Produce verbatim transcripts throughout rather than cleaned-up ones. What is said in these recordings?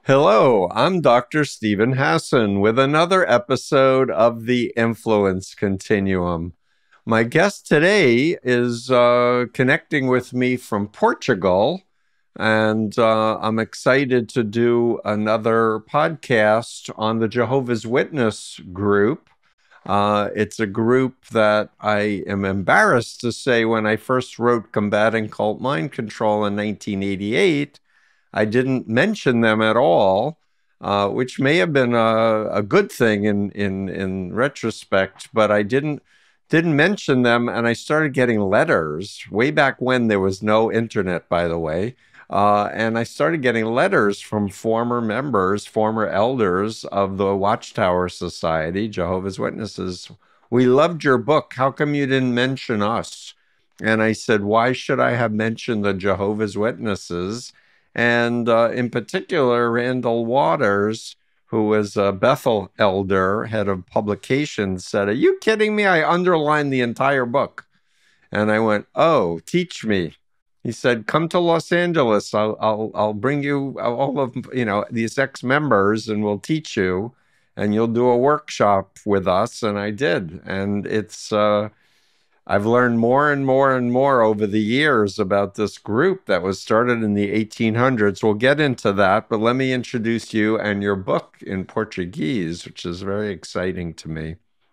Hello, I'm Doctor Stephen Hassan with another episode of the Influence Continuum. My guest today is uh, connecting with me from Portugal, and uh, I'm excited to do another podcast on the Jehovah's Witness group. Uh, it's a group that I am embarrassed to say when I first wrote Combating Cult Mind Control in nineteen eighty-eight, I didn't mention them at all, uh, which may have been a, a good thing in, in, in retrospect, but I didn't didn't mention them, and I started getting letters way back when there was no internet, by the way, uh, and I started getting letters from former members, former elders of the Watchtower Society, Jehovah's Witnesses. We loved your book. How come you didn't mention us? And I said, why should I have mentioned the Jehovah's Witnesses? And uh, in particular, Randall Waters, who was a Bethel elder, head of publications, said, are you kidding me? I underlined the entire book. And I went, oh, teach me. He said, come to Los Angeles. I'll, I'll, I'll bring you all of, you know, these ex-members and we'll teach you and you'll do a workshop with us. And I did. And it's... Uh, I've learned more and more and more over the years about this group that was started in the eighteen hundreds. We'll get into that, but let me introduce you and your book in Portuguese, which is very exciting to me.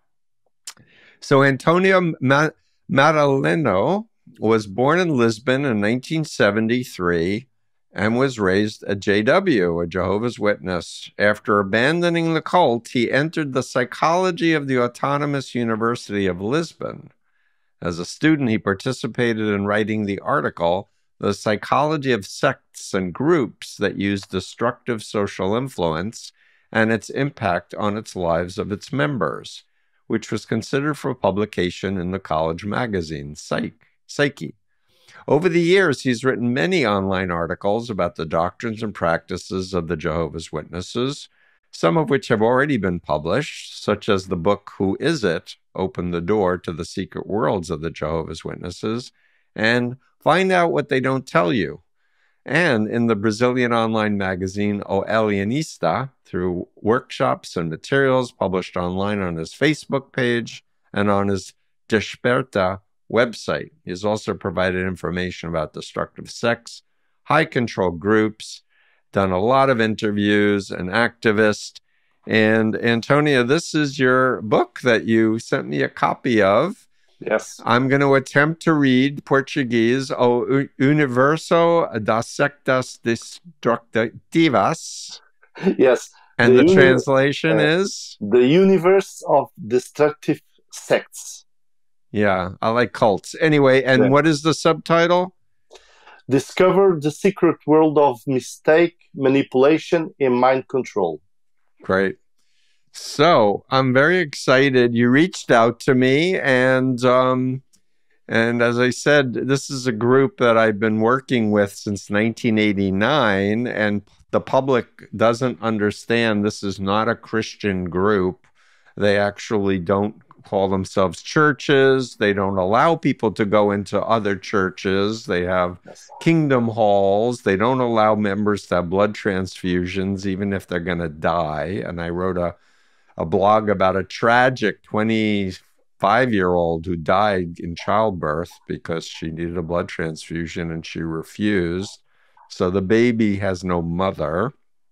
So Antonio Ma Madaleno was born in Lisbon in nineteen seventy-three and was raised a J W, a Jehovah's Witness. After abandoning the cult, he entered the psychology of the Autonomous University of Lisbon. As a student, he participated in writing the article, The Psychology of Sects and Groups That Use Destructive Social Influence and Its Impact on Its Lives of Its Members, which was considered for publication in the college magazine, Psyche. Over the years, he's written many online articles about the doctrines and practices of the Jehovah's Witnesses, some of which have already been published, such as the book, Who Is It? Open the Door to the Secret Worlds of the Jehovah's Witnesses, and Find Out What They Don't Tell You. And in the Brazilian online magazine, O Alienista, through workshops and materials published online on his Facebook page and on his Desperta website. He's also provided information about destructive sects, high control groups, done a lot of interviews, an activist. And Antonio, this is your book that you sent me a copy of. Yes. I'm going to attempt to read Portuguese, O Universo das Sectas Destructivas. Yes. And the, the translation uh, is? The Universe of Destructive Sects. Yeah, I like cults. Anyway, and yeah. What is the subtitle? Discover the Secret World of Mistake, Manipulation, and Mind Control. Great. So I'm very excited. You reached out to me, and um, and as I said, this is a group that I've been working with since nineteen eighty-nine, and the public doesn't understand this is not a Christian group. They actually don't call themselves churches. They don't allow people to go into other churches. They have kingdom halls. They don't allow members to have blood transfusions, even if they're going to die. And I wrote a, a blog about a tragic twenty-five-year-old who died in childbirth because she needed a blood transfusion and she refused. So the baby has no mother.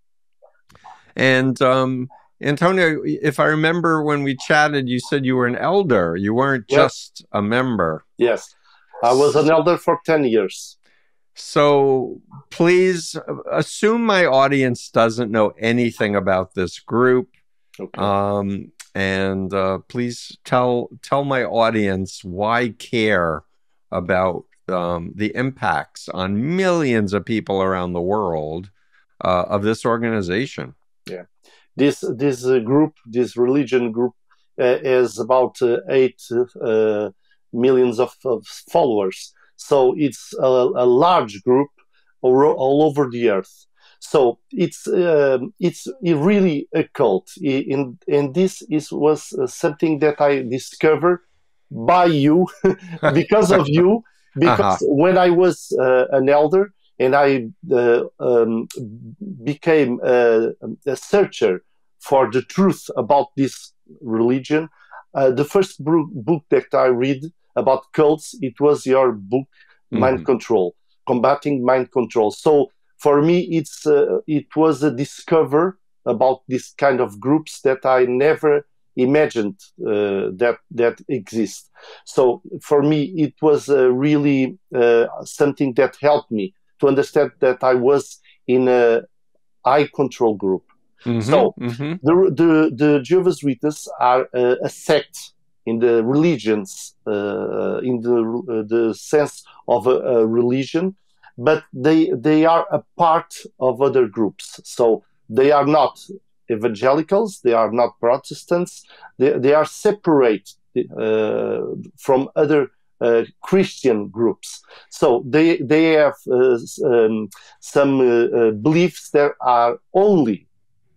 And um, Antonio, if I remember when we chatted, you said you were an elder. You weren't yes. just a member. Yes, I was an elder for ten years. So please assume my audience doesn't know anything about this group. Okay. Um, and uh, please tell, tell my audience why care about um, the impacts on millions of people around the world uh, of this organization. Yeah. This this uh, group, this religion group, uh, is about uh, eight uh, millions of, of followers. So it's a, a large group all, all over the earth. So it's uh, it's really a cult. In, and this is was something that I discovered by you, because of you. Because uh-huh. when I was uh, an elder, and I uh, um, became a, a searcher for the truth about this religion, uh, the first book that I read about cults, it was your book, Mind mm-hmm. Control, Combating Mind Control. So for me, it's uh, it was a discover about this kind of groups that I never imagined uh, that that exist. So for me, it was uh, really uh, something that helped me to understand that I was in a eye control group. Mm-hmm, so mm-hmm. the, the the Jehovah's Witnesses are uh, a sect in the religions, uh, in the uh, the sense of a, a religion, but they they are a part of other groups. So they are not evangelicals, they are not Protestants, they, they are separate uh, from other uh, Christian groups. So they they have uh, um, some uh, uh, beliefs that are only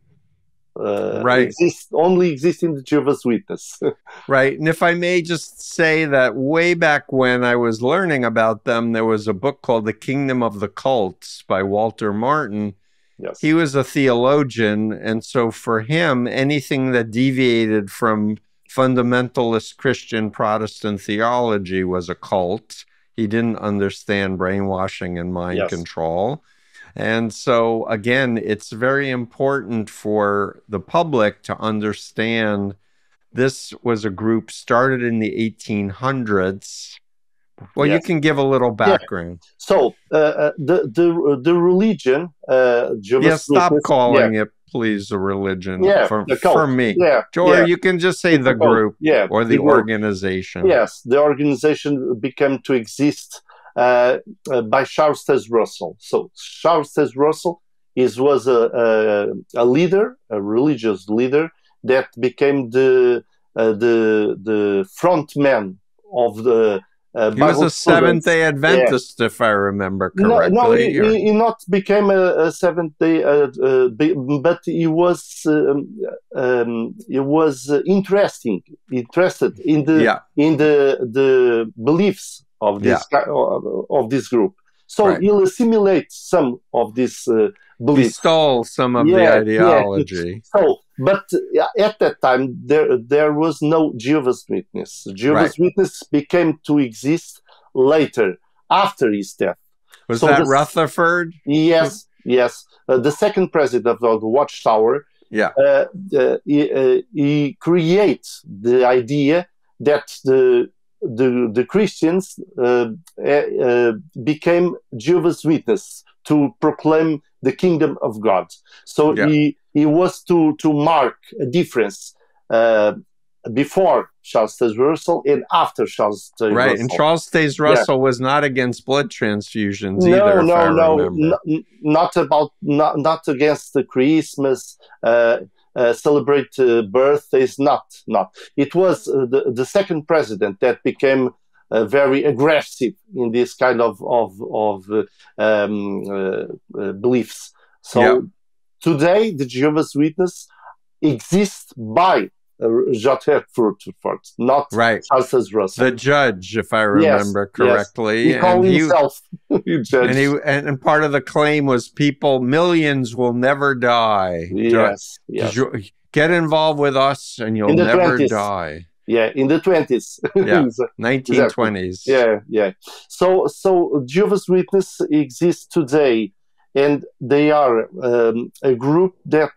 uh, right. exist only exist in the Jehovah's Witness. Right. And if I may just say that way back when I was learning about them, there was a book called The Kingdom of the Cults by Walter Martin. Yes. He was a theologian, and so for him, anything that deviated from fundamentalist Christian Protestant theology was a cult. He didn't understand brainwashing and mind yes. control. And so, again, it's very important for the public to understand this was a group started in the eighteen hundreds. Well, yes. you can give a little background. Yeah. So uh, the the the religion. Uh, yeah, stop calling yeah. it, please, a religion. Yeah, for, the cult. for me. Yeah, or yeah. you can just say the, the group. Yeah, or the, the organization. Yes, the organization began to exist uh, uh, by Charles Taze Russell. So Charles Taze Russell is was a, a a leader, a religious leader that became the uh, the the front man of the. Uh, he was a Seventh-day Adventist, yeah. if I remember correctly. No, no he, he, he not became a, a Seventh-day, uh, uh, but he was um, um, he was uh, interesting, interested in the yeah. in the the beliefs of this yeah. of, of this group. So right. he'll assimilate some of this uh, beliefs. He stole some of yeah, the ideology. Yeah. So, but at that time, there there was no Jehovah's Witness. Jehovah's right. Witness became to exist later, after his death. Was so that the, Rutherford? Yes, yes. Uh, the second president of the Watchtower, yeah. uh, uh, he, uh, he creates the idea that the the, the Christians uh, uh, became Jehovah's Witness to proclaim the kingdom of God. So yeah. he he was to to mark a difference uh, before Charles Taze Russell and after Charles Taze right. Russell. And Charles Taze Russell yeah. was not against blood transfusions no, either. No, if I no, remember. no, not about not not against the Christmas. Uh, Uh, celebrate uh, birthdays, not, not. It was uh, the, the second president that became uh, very aggressive in this kind of, of, of uh, um, uh, uh, beliefs. So yeah. today, the Jehovah's Witness exists by uh, J. Rutherford, not right. Charles Taze Russell. The judge, if I remember yes, correctly. Yes. He called and himself he, judge. And, he, and, and part of the claim was people, millions will never die. Yes, yes. Get involved with us and you'll never twenties. Die. Yeah, in the twenties. Yeah, nineteen twenties. Exactly. Yeah, yeah. So, so Jehovah's Witness exists today, and they are um, a group that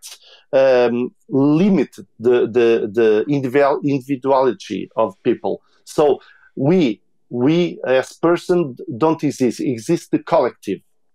um, limit the the the individuality of people. So we we as person don't exist. Exist the collective.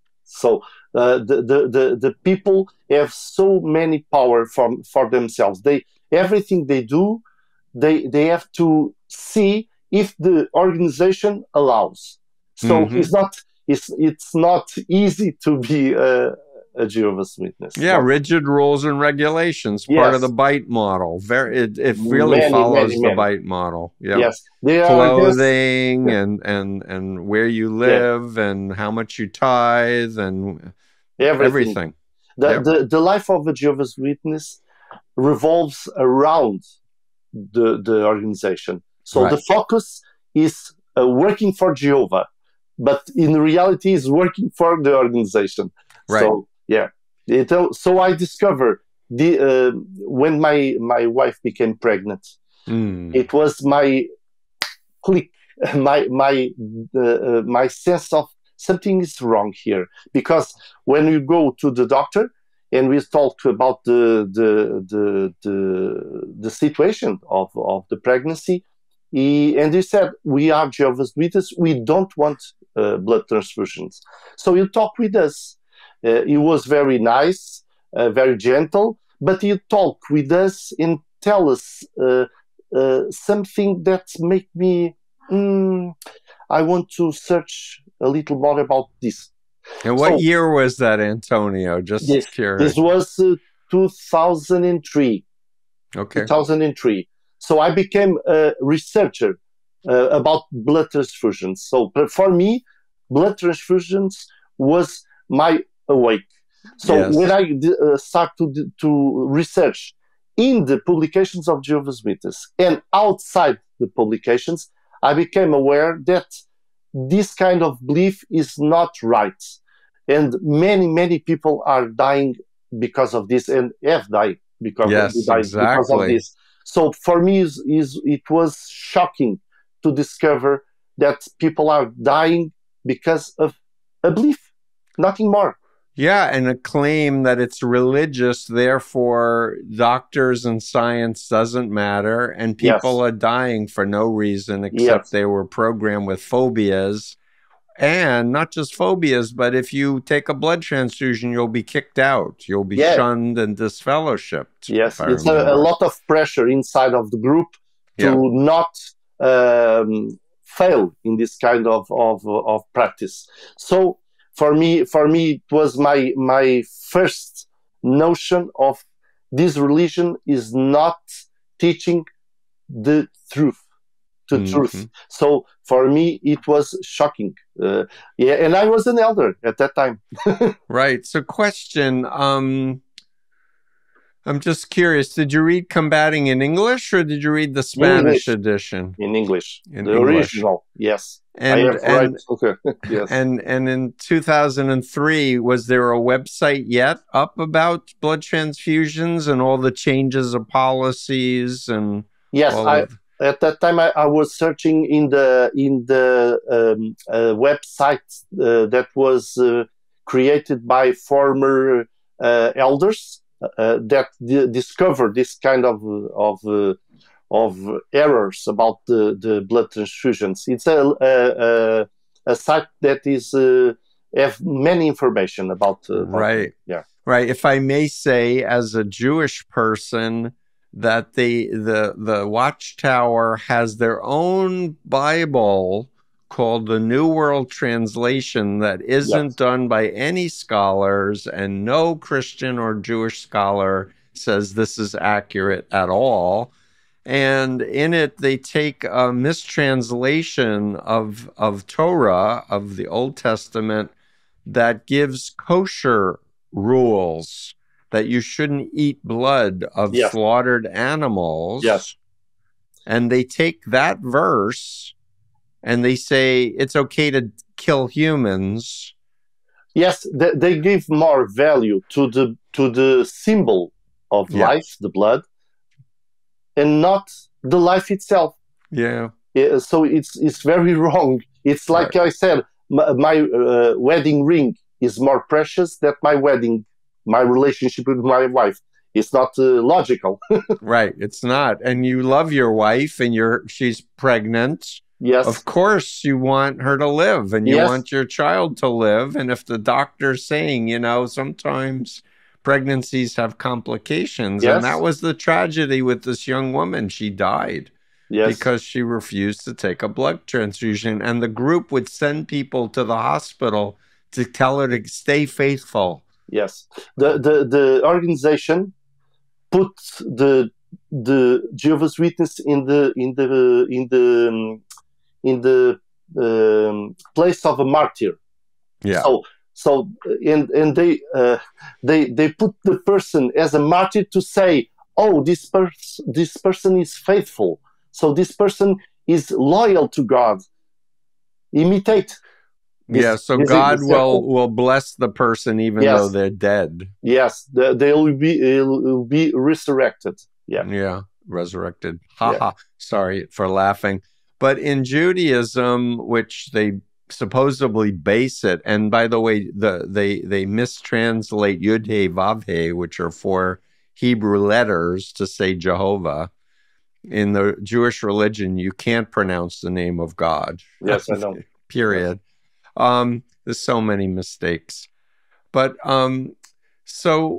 So uh, the, the the the people have so many power for for themselves. They everything they do, they they have to see if the organization allows. So mm-hmm. it's not it's it's not easy to be a, a Jehovah's Witness. Yeah, no. Rigid rules and regulations, part yes. of the BITE model. Very, it, it really many, follows many, the many. BITE model. Yeah. Yes, they are clothing yeah. and and and where you live yeah. and how much you tithe and everything. everything. The, yeah. the the life of a Jehovah's Witness revolves around the the organization. So right. the focus is uh, working for Jehovah, but in reality is working for the organization. Right. So yeah, it, so I discovered the uh, when my my wife became pregnant, mm. it was my click, my my uh, uh, my sense of something is wrong here, because when you go to the doctor and we talk about the the the the, the situation of, of the pregnancy, he, and he said, we are Jehovah's Witnesses, we don't want uh, blood transfusions. So he talked with us. Uh, he was very nice, uh, very gentle, but he talked with us and tell us uh, uh, something that make me, mm, I want to search a little more about this. And what so, year was that, Antonio? Just this, curious. This was uh, two thousand three. Okay. two thousand three. So I became a researcher uh, about blood transfusions. So for me, blood transfusions was my awake. So yes. when I uh, start to to research in the publications of Jehovah's Witnesses and outside the publications, I became aware that this kind of belief is not right. And many, many people are dying because of this and have died because, yes, of, died exactly. because of this. So for me, is, is it was shocking to discover that people are dying because of a belief, nothing more. Yeah, and a claim that it's religious, therefore doctors and science doesn't matter, and people yes. are dying for no reason except yes. they were programmed with phobias. And not just phobias, but if you take a blood transfusion, you'll be kicked out. You'll be yeah. shunned and disfellowshipped. Yes, it's a, a lot of pressure inside of the group to yeah. not um, fail in this kind of, of, of practice. So for me, for me, it was my my first notion of this religion is not teaching the truth, the mm-hmm. truth. So for me, it was shocking. Uh, yeah, and I was an elder at that time. Right. So, question. Um, I'm just curious. Did you read Combating in English, or did you read the Spanish English. edition? In English, in the English. original. Yes. And I have and, right. Okay. yes. and and in two thousand three, was there a website yet up about blood transfusions and all the changes of policies and yes, all I. Of... At that time, I, I was searching in the in the um, uh, website uh, that was uh, created by former uh, elders uh, that d- discovered this kind of of uh, of errors about the, the blood transfusions. It's a a, a site that is uh, have many information about. Uh, about right. Yeah. Right. If I may say, as a Jewish person, that the the the Watchtower has their own Bible called the New World Translation that isn't yes. done by any scholars, and no Christian or Jewish scholar says this is accurate at all. And in it, they take a mistranslation of of Torah, of the Old Testament, that gives kosher rules, that you shouldn't eat blood of yes. slaughtered animals. Yes. And they take that verse and they say it's okay to kill humans. Yes, they, they give more value to the to the symbol of yeah. life, the blood, and not the life itself. Yeah. yeah so it's it's very wrong. It's like right. I said, my, my uh, wedding ring is more precious than my wedding my relationship with my wife. It's not uh, logical. Right, it's not. And you love your wife and you're she's pregnant. Yes. Of course you want her to live and you yes. want your child to live. And if the doctor's saying, you know, sometimes pregnancies have complications. Yes. And that was the tragedy with this young woman. She died yes. because she refused to take a blood transfusion. And the group would send people to the hospital to tell her to stay faithful. Yes, the, the the organization put the the Jehovah's Witness in the in the in the um, in the um, place of a martyr. Yeah. So so and and they uh, they they put the person as a martyr to say, oh, this person this person is faithful. So this person is loyal to God. Imitate. This, yeah, so this God is will circle. will bless the person even Yes. though they're dead. Yes, they, they will be will be resurrected. Yeah, Yeah, resurrected. Ha yeah. ha. Sorry for laughing. But in Judaism, which they supposedly base it, and by the way, the they they mistranslate Yud He Vav He, which are four Hebrew letters, to say Jehovah. In the Jewish religion, you can't pronounce the name of God. Yes, I know. Period. Um, there's so many mistakes. But um, so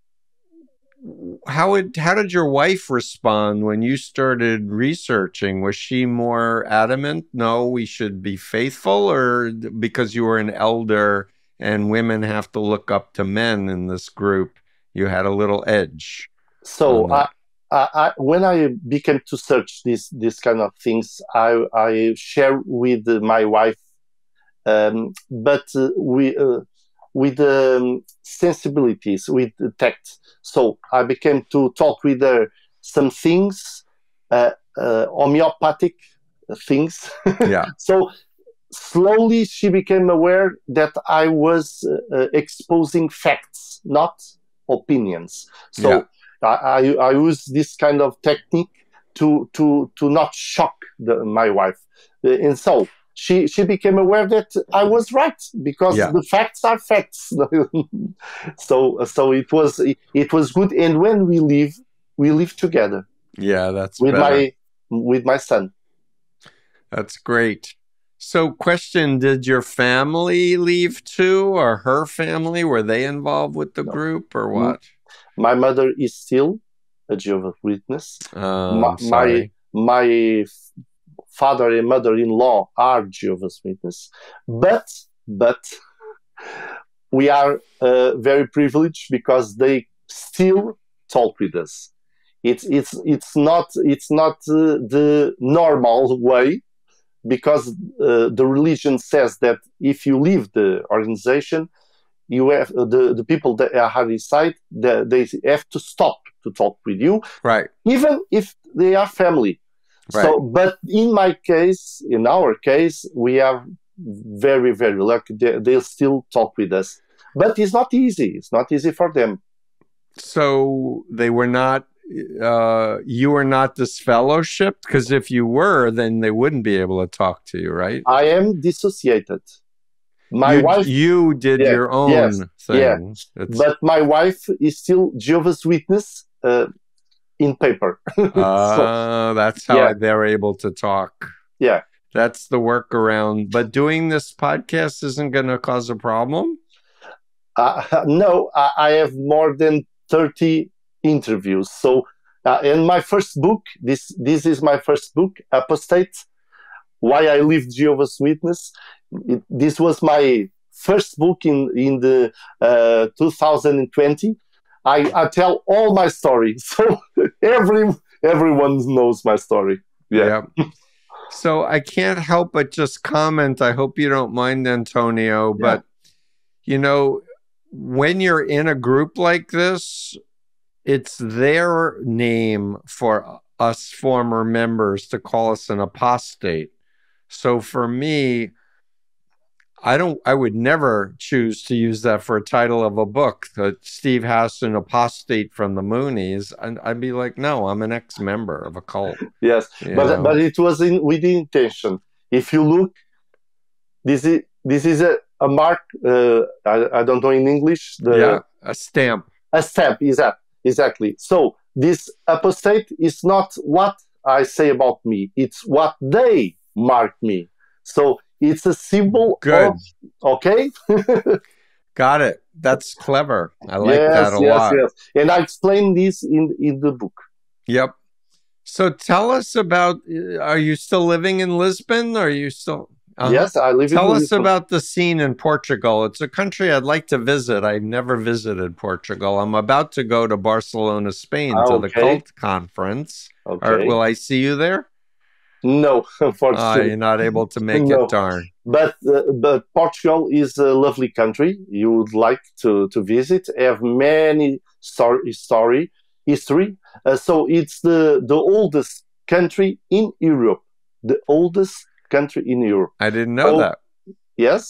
how would how did your wife respond when you started researching? Was she more adamant? No, we should be faithful, or because you were an elder and women have to look up to men in this group, you had a little edge? So I, I, I, when I began to search this this kind of things, I I share with my wife, um, but uh, we. Uh, with um, sensibilities, with tact. So I began to talk with her some things, uh, uh, homeopathic things. Yeah. So slowly she became aware that I was uh, exposing facts, not opinions. So Yeah. I, I, I use this kind of technique to to to not shock the, my wife, and so she she became aware that I was right, because Yeah. the facts are facts. so so it was it, it was good, and when we live we live together. Yeah, that's with better. my with my son. That's great. So, question, did your family leave too, or her family? Were they involved with the No. group, or what? My mother is still a Jehovah's Witness. Uh, my, I'm sorry. my my father and mother-in-law are Jehovah's Witness, but but we are uh, very privileged because they still talk with us. It's it's it's not it's not uh, the normal way, because uh, the religion says that if you leave the organization, you have uh, the the people that are inside, that they have to stop to talk with you, Right. even if they are family. Right. So, but in my case, in our case, we are very, very lucky. They, they'll still talk with us, but it's not easy. It's not easy for them. So they were not, uh, you were not disfellowshipped? Because if you were, then they wouldn't be able to talk to you, right? I am dissociated. My you, wife, you did yeah, your own yes, thing. yeah. It's, But my wife is still Jehovah's Witness uh, in paper. uh, So, that's how yeah. they're able to talk. yeah. That's the workaround. But doing this podcast isn't going to cause a problem? Uh, no, I, I have more than thirty interviews. So, uh, in my first book, this this is my first book, Apostate, Why I Lived Jehovah's Witness. It, this was my first book in in the uh, two thousand twenty. I, I tell all my story, so every everyone knows my story. Yeah. yeah. So I can't help but just comment. I hope you don't mind, Antonio, but yeah. you know, when you're in a group like this, it's their name for us former members to call us an apostate. So for me, I don't. I would never choose to use that for a title of a book. That Steve Hassan, apostate from the Moonies, and I'd be like, no, I'm an ex-member of a cult. Yes, you but know? but it was in with the intention. If you look, this is this is a, a mark. Uh, I I don't know in English. The, yeah, a stamp. A stamp. Is that exactly? So this apostate is not what I say about me. It's what they mark me. So. It's a symbol Good. of, okay? Got it. That's clever. I like yes, that a yes, lot. Yes. And I explain this in, in the book. Yep. So tell us about, are you still living in Lisbon? Are you still? Uh-huh. Yes, I live tell in us Lisbon. about the scene in Portugal. It's a country I'd like to visit. I've never visited Portugal. I'm about to go to Barcelona, Spain ah, to okay. the Cult Conference. Okay. Or, will I see you there? No, unfortunately. Uh, you're not able to make no. it, darn. But uh, but Portugal is a lovely country. You would like to, to visit. Have many story, story history. Uh, so it's the, the oldest country in Europe. The oldest country in Europe. I didn't know so, that. Yes.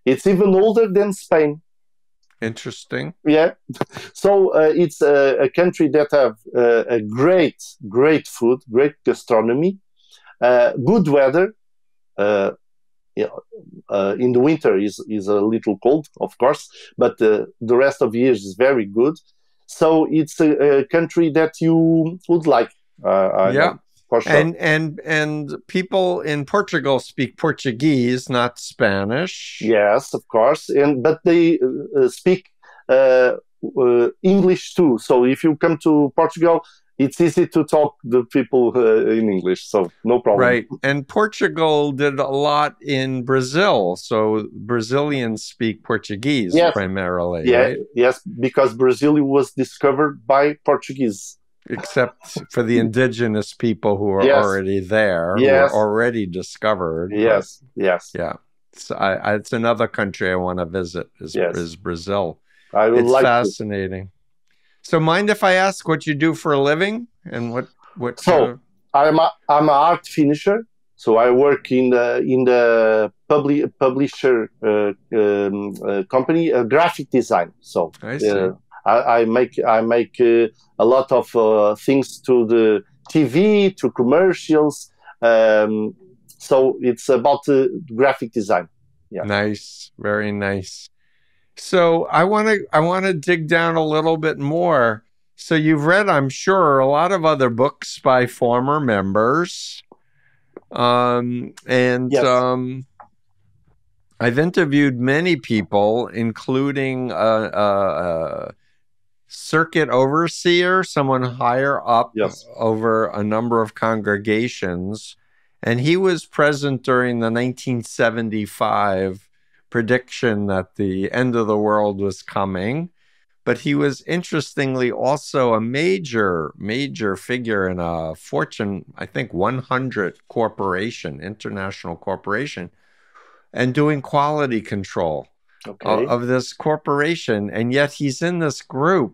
It's even older than Spain. Interesting. Yeah. So uh, it's a, a country that have uh, a great, great food, great gastronomy, uh, good weather. Uh, yeah, uh, in the winter is is a little cold, of course, but uh, the rest of the years is very good. So it's a, a country that you would like. Uh, I Yeah. know, for sure. And and and people in Portugal speak Portuguese, not Spanish. Yes, of course, and but they uh, speak uh, uh, English too. So if you come to Portugal, it's easy to talk to people uh, in English, so no problem. Right. And Portugal did a lot in Brazil. So Brazilians speak Portuguese Yes. primarily, Yeah, right? yes, because Brazil was discovered by Portuguese. Except for the indigenous people who are Yes. already there, Yes. who were already discovered. Yes, yes. Yeah. So I, I, it's another country I want to visit is, Yes. is Brazil. I would It's like to. fascinating. So mind if I ask what you do for a living and what what? So uh, I'm a, I'm an art finisher. So I work in the in the publi- publisher uh, um, uh, company, uh, graphic design. So I see. uh, I, I make I make uh, a lot of uh, things to the T V, to commercials. Um, so it's about uh, graphic design. Yeah. Nice, very nice. So I want to I want to dig down a little bit more. So you've read, I'm sure, a lot of other books by former members, um, and Yes. um, I've interviewed many people, including a, a, a circuit overseer, someone higher up Yes. over a number of congregations, and he was present during the nineteen seventy-five prediction that the end of the world was coming. But he was interestingly also a major, major figure in a Fortune, I think, one hundred corporation, international corporation, and doing quality control Okay. of, of this corporation. And yet he's in this group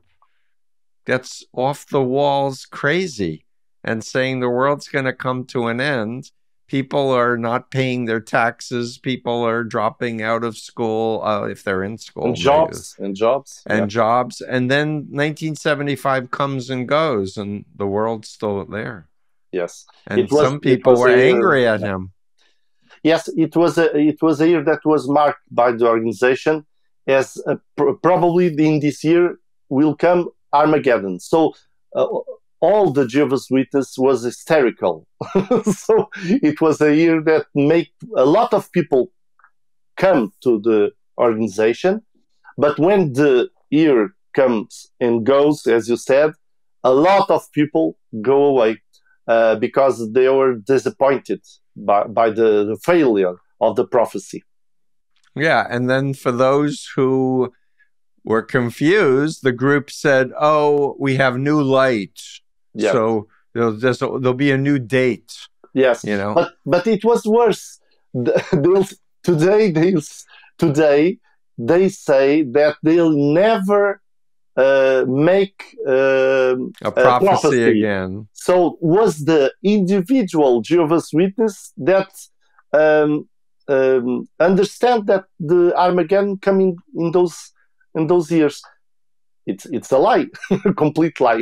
that's off the walls crazy and saying the world's going to come to an end. People are not paying their taxes. People are dropping out of school, uh, if they're in school. And jobs. And jobs. And yeah. jobs. And then nineteen seventy-five comes and goes, and the world's still there. Yes. And It was- some it people was were a- angry at him. Yes, it was a it was a year that was marked by the organization as a, pr- probably in this year will come Armageddon. So uh, all the Jehovah's Witness was hysterical. So it was a year that made a lot of people come to the organization. But when the year comes and goes, as you said, a lot of people go away uh, because they were disappointed by, by the, the failure of the prophecy. Yeah. And then for those who were confused, the group said, oh, we have new light. Yeah. So there'll, just, there'll be a new date. Yes, You know? but but it was worse. They'll, today, they'll, today they say that they'll never uh, make uh, A prophecy, prophecy. again. So was the individual Jehovah's Witness that um, um, understand that the Armageddon coming in those in those years? It's it's a lie, complete lie.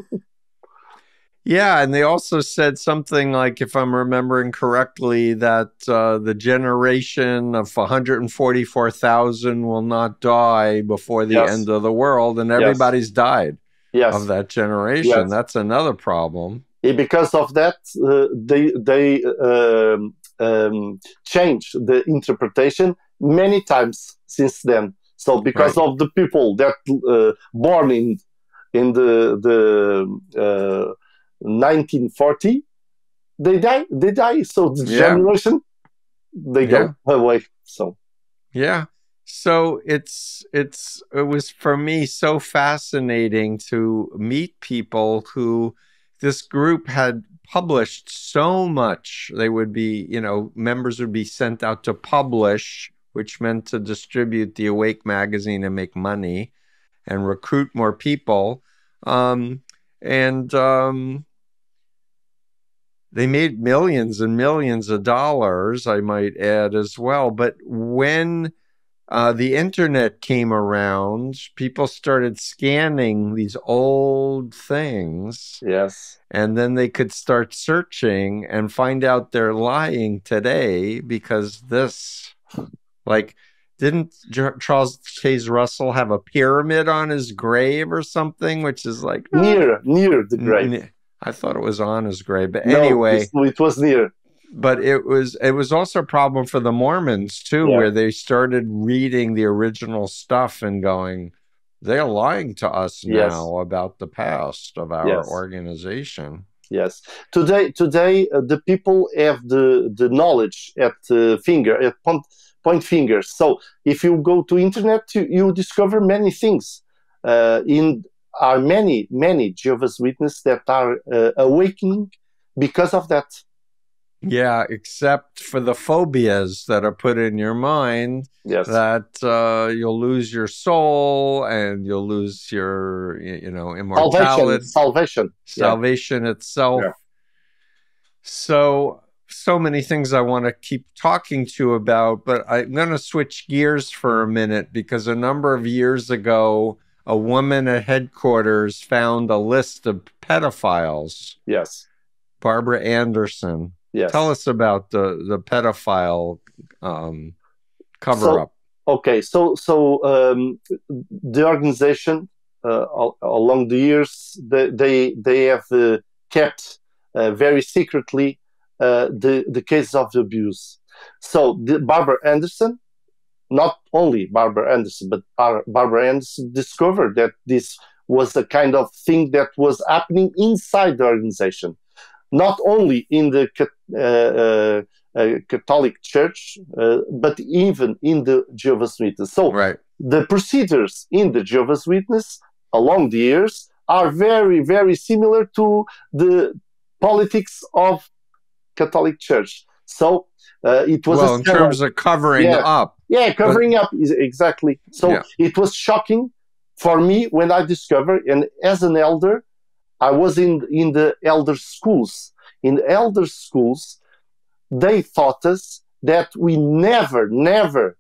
Yeah, and they also said something like, if I'm remembering correctly, that uh, the generation of one hundred forty-four thousand will not die before the Yes. end of the world, and everybody's died Yes. of that generation. Yes. That's another problem. Eh, because of that, uh, they they um, um, changed the interpretation many times since then. So because Right. of the people that uh, born in in the the uh, nineteen forty, they die. They die. So the Yeah. generation they Yeah. go away. So Yeah. So it's it's it was for me so fascinating to meet people who this group had published so much. They would be, you know, members would be sent out to publish, which meant to distribute the Awake magazine and make money and recruit more people. Um, and um, they made millions and millions of dollars, I might add as well. But when uh, the internet came around, people started scanning these old things. Yes. And then they could start searching and find out they're lying today because this, like, didn't Charles Chase Russell have a pyramid on his grave or something? Which is like near, near the grave. I thought it was on his grave, but no, anyway, it was near. But it was it was also a problem for the Mormons too, yeah. where they started reading the original stuff and going, they're lying to us now yes. about the past of our yes. organization. Yes. Today, today uh, the people have the, the knowledge at uh, finger at point, point fingers. So if you go to internet, you, you discover many things. Uh, in are many many Jehovah's Witnesses that are uh, awakening because of that. Yeah, except for the phobias that are put in your mind, yes. that uh, you'll lose your soul and you'll lose your, you know, immortality. Salvation. Salvation, Salvation yeah. itself. Yeah. So, so many things I want to keep talking to you about, but I'm going to switch gears for a minute because a number of years ago, a woman at headquarters found a list of pedophiles. Yes. Barbara Anderson. Yes. Tell us about the the pedophile um, cover-up. So, okay, so so um, the organization uh, al along the years they they, they have uh, kept uh, very secretly uh, the the cases of the abuse. So the Barbara Anderson, not only Barbara Anderson, but Bar Barbara Anderson discovered that this was a kind of thing that was happening inside the organization. Not only in the uh, uh, uh, Catholic Church, uh, but even in the Jehovah's Witnesses. So right. the procedures in the Jehovah's Witnesses along the years are very, very similar to the politics of Catholic Church. So uh, it was well, in terms of covering yeah, up. Yeah, covering but, up is exactly. So yeah. it was shocking for me when I discovered, and as an elder, I was in in the elder schools. In the elder schools, they taught us that we never, never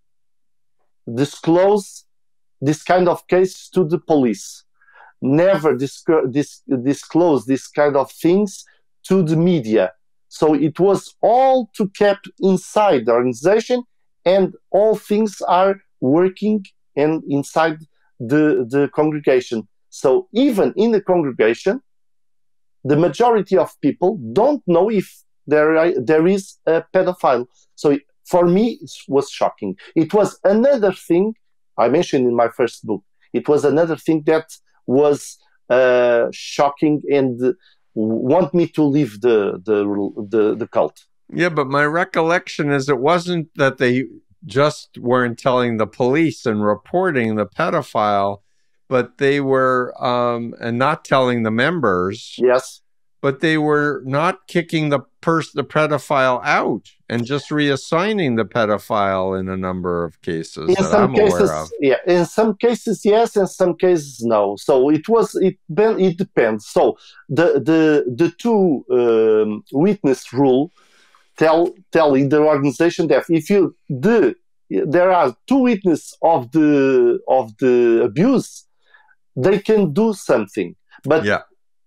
disclose this kind of case to the police. Never dis dis disclose this kind of things to the media. So it was all to kept inside the organization, and all things are working and inside the the congregation. So even in the congregation, the majority of people don't know if there, are, there is a pedophile. So for me, it was shocking. It was another thing I mentioned in my first book. It was another thing that was uh, shocking and want me to leave the, the, the, the cult. Yeah, but my recollection is it wasn't that they just weren't telling the police and reporting the pedophile, but they were, um, and not telling the members. Yes. But they were not kicking the person, the pedophile out, and just reassigning the pedophile in a number of cases in that some I'm cases, aware of. Yeah, in some cases yes, in some cases no. So it was it it depends. So the the the two um, witness rule tell tell in the organization that if you the there are two witnesses of the of the abuse, they can do something. But yeah.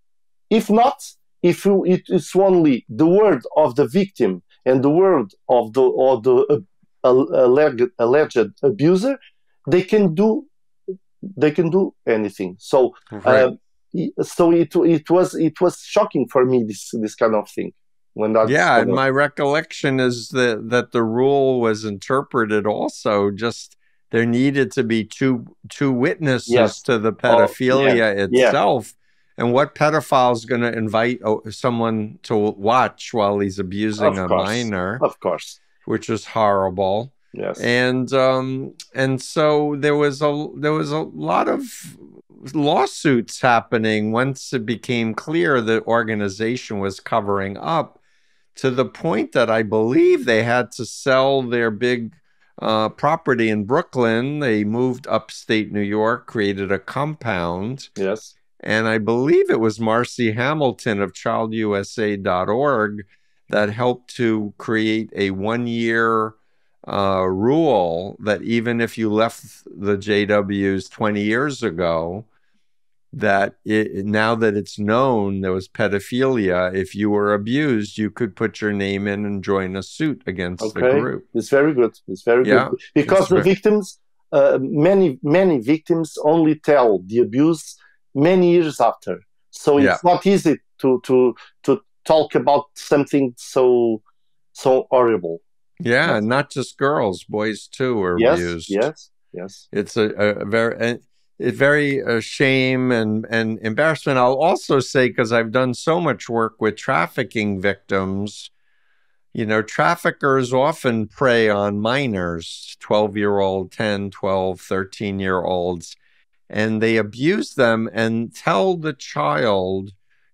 if not, if you, it is only the word of the victim and the word of the or the uh, alleged, alleged abuser, they can do they can do anything. So right. uh, so it it was it was shocking for me this this kind of thing. When that yeah, and my recollection is that that the rule was interpreted also just there needed to be two two witnesses yes. to the pedophilia oh, yeah. itself. Yeah. And what pedophile is going to invite someone to watch while he's abusing of a course. minor? Of course, which is horrible. Yes, and um, and so there was a there was a lot of lawsuits happening once it became clear the organization was covering up, to the point that I believe they had to sell their big uh, property in Brooklyn. They moved upstate New York, created a compound. Yes. And I believe it was Marcy Hamilton of child U S A dot org that helped to create a one-year uh, rule that even if you left the J Ws twenty years ago, that it, now that it's known there was pedophilia, if you were abused, you could put your name in and join a suit against Okay, the group. it's very good. It's very Yeah, good because it's the very- victims, uh, many many victims only tell the abuse many years after. So Yeah. it's not easy to to to talk about something so so horrible. Yeah, Yes. and not just girls, boys too are Yes, abused. yes, yes. It's a, a very, a, it's very uh, shame and, and embarrassment. I'll also say, because I've done so much work with trafficking victims, you know, traffickers often prey on minors, twelve-year-old, ten, twelve, thirteen-year-olds, and they abuse them and tell the child,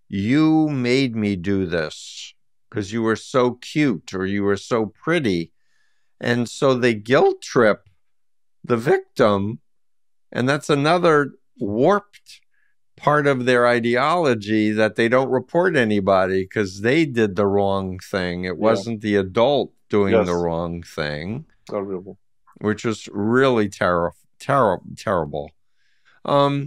you made me do this because you were so cute or you were so pretty. And so they guilt trip the victim, and that's another warped part of their ideology, that they don't report anybody because they did the wrong thing. It Yeah. wasn't the adult doing Yes. the wrong thing, Horrible. which is really ter- ter- terrible. Um,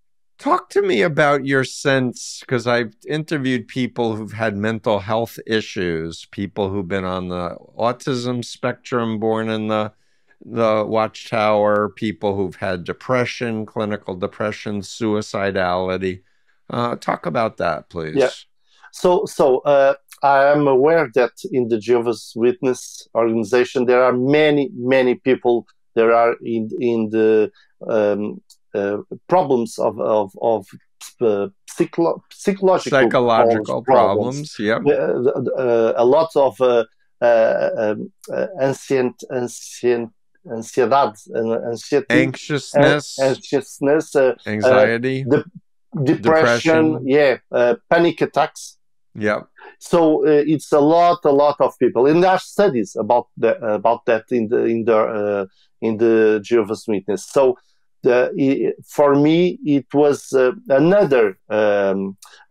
talk to me about your sense, because I've interviewed people who've had mental health issues, people who've been on the autism spectrum, born in the the Watchtower, people who've had depression, clinical depression, suicidality. Uh, talk about that, please. Yeah. So, so uh, I am aware that in the Jehovah's Witness organization there are many, many people. There are in in the um, uh, problems of of of uh, psycholo- psychological Psychological problems. problems. Yep. Uh, uh, a lot of uh, uh, um, uh, ancient ancient ansiedad, uh, anxiety, Anxiousness, anxiousness, uh, anxiety, uh, the depression, depression. yeah, uh, panic attacks. Yep. So uh, it's a lot, a lot of people, and there are studies about that, about that in the in the uh, in the Jehovah's Witness. So the it, for me, it was uh, another um,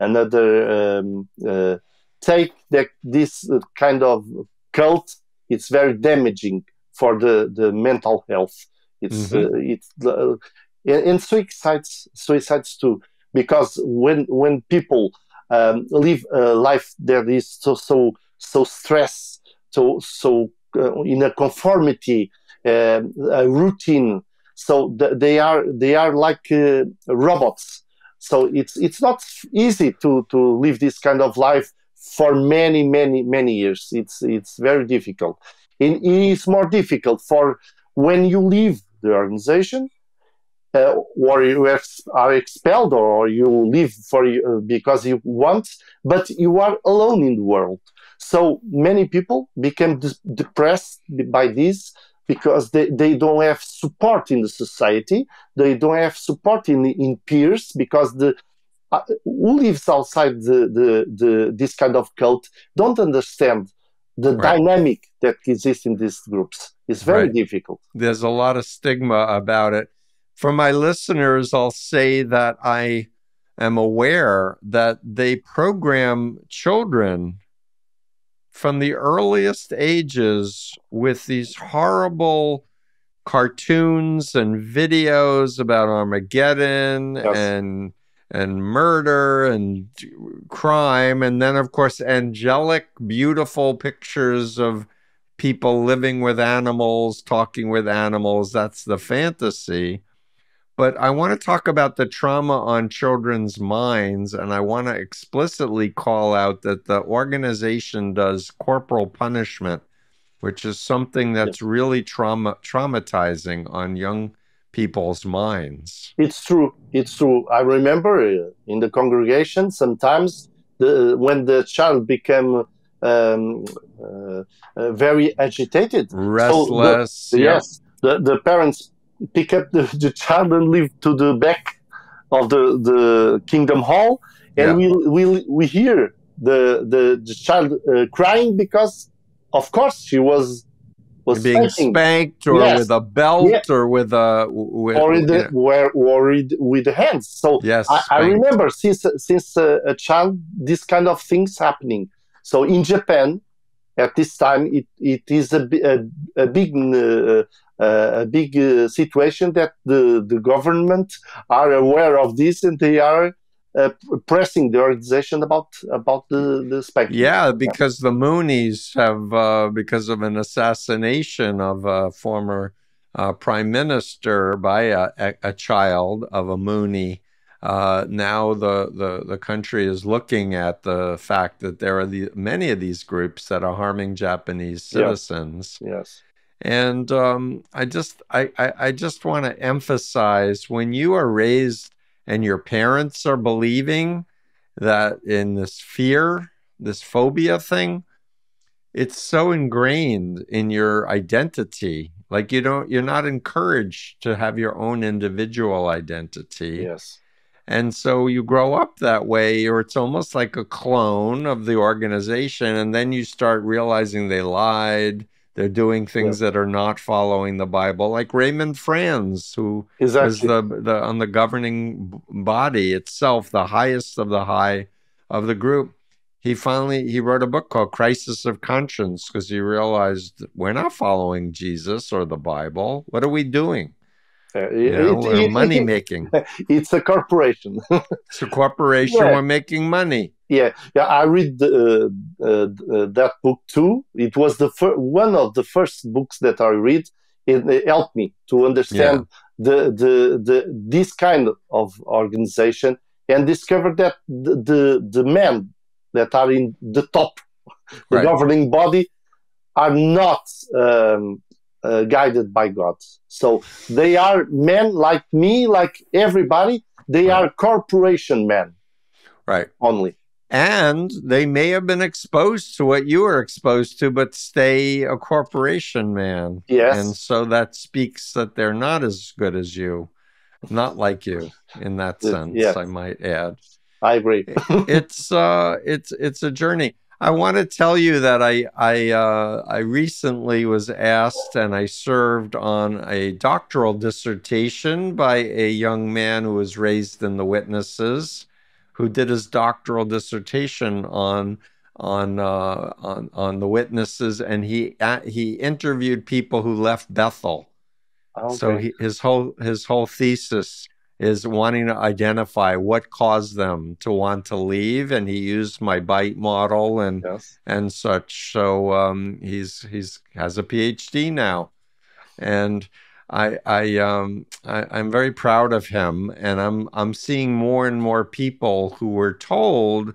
another um, uh, take that this kind of cult. It's very damaging for the, the mental health. It's Mhm. uh, it's uh, and suicides suicides too, because when when people um, live a life that is so so so stressed, so so uh, in a conformity, uh, a routine, so th- they are they are like uh, robots. So it's it's not easy to to live this kind of life for many many many years. It's it's very difficult. It is more difficult for when you leave the organization, uh, or you are expelled, or you leave for uh, because you want, but you are alone in the world. So many people become de- depressed by this because they, they don't have support in the society. They don't have support in in peers, because the uh, who lives outside the, the the this kind of cult don't understand the Right. dynamic that exists in these groups. It's very Right. difficult. There's a lot of stigma about it. For my listeners, I'll say that I am aware that they program children from the earliest ages with these horrible cartoons and videos about Armageddon Yes. and and murder and crime, and then of course angelic, beautiful pictures of people living with animals, talking with animals. That's the fantasy. But I want to talk about the trauma on children's minds, and I want to explicitly call out that the organization does corporal punishment, which is something that's really trauma traumatizing on young people's minds. It's true. It's true. I remember uh, in the congregation sometimes the, when the child became um, uh, uh, very agitated, Restless. So the, yeah. yes, the, the parents pick up the, the child and leave to the back of the, the Kingdom Hall, and Yeah. we we we hear the the, the child uh, crying because, of course, she was was Being spanking. spanked, or Yes. with a belt, Yeah. or with a with, or in you the know, were worried with the hands. So yes, I, I spanked. remember since since uh, a child this kind of things happening. So in Japan, at this time, it, it is a, a, a big uh, uh, a big uh, situation that the, the government are aware of this, and they are uh, pressing the organization about about the, the spectrum. Yeah, because the Moonies have, uh, because of an assassination of a former uh, prime minister by a, a, a child of a Moonie, uh, now the, the, the country is looking at the fact that there are the, many of these groups that are harming Japanese citizens. Yes. Yes. And um, I just I, I, I just want to emphasize, when you are raised and your parents are believing that in this fear, this phobia thing, it's so ingrained in your identity. Like you don't, you're not encouraged to have your own individual identity. Yes. And so you grow up that way, or it's almost like a clone of the organization. And then you start realizing they lied. They're doing things yeah. that are not following the Bible, like Raymond Franz, who exactly. was the, the on the governing body itself, the highest of the high of the group. He finally he wrote a book called Crisis of Conscience, because he realized we're not following Jesus or the Bible. What are we doing? Uh, you know, it, we're it, money it, making. It's a corporation. It's a corporation. Yeah. We're making money. Yeah, yeah. I read uh, uh, that book too. It was the fir- one of the first books that I read. It, it helped me to understand yeah. the, the the this kind of organization, and discover that the the, the men that are in the top, the right. governing body, are not um, uh, guided by God. So they are men like me, like everybody. They right. are corporation men, right? Only. And they may have been exposed to what you were exposed to, but stay a corporation man. Yes. And so that speaks that they're not as good as you, not like you in that sense, yes. I might add. I agree. it's uh it's it's a journey. I want to tell you that I I uh, I recently was asked, and I served on a doctoral dissertation by a young man who was raised in the Witnesses, who did his doctoral dissertation on on uh, on on the Witnesses, and he uh, he interviewed people who left Bethel. Okay. So he, his whole his whole thesis is wanting to identify what caused them to want to leave, and he used my BITE model and yes. and such. So um, he's he's has a PhD now, and I I um I, I'm very proud of him, and I'm I'm seeing more and more people who were told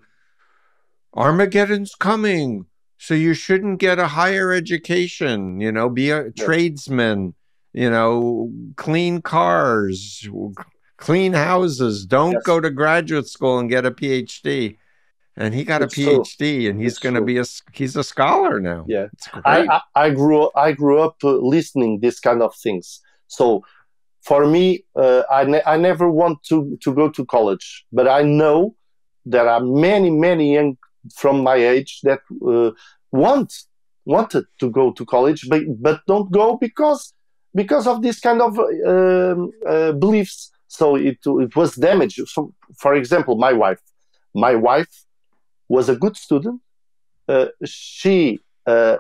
Armageddon's coming, so you shouldn't get a higher education, you know, be a yes. tradesman, you know, clean cars, clean houses, don't yes. go to graduate school and get a PhD. And he got it's a PhD, true. and he's going to be a he's a scholar now. Yeah, I, I I grew I grew up uh, listening this kind of things. So for me, uh, I ne- I never want to to go to college, but I know there are many many young from my age that uh, want wanted to go to college, but but don't go because because of this kind of uh, uh, beliefs. So it it was damaged. So, for example, my wife, my wife was a good student. Uh, she, uh,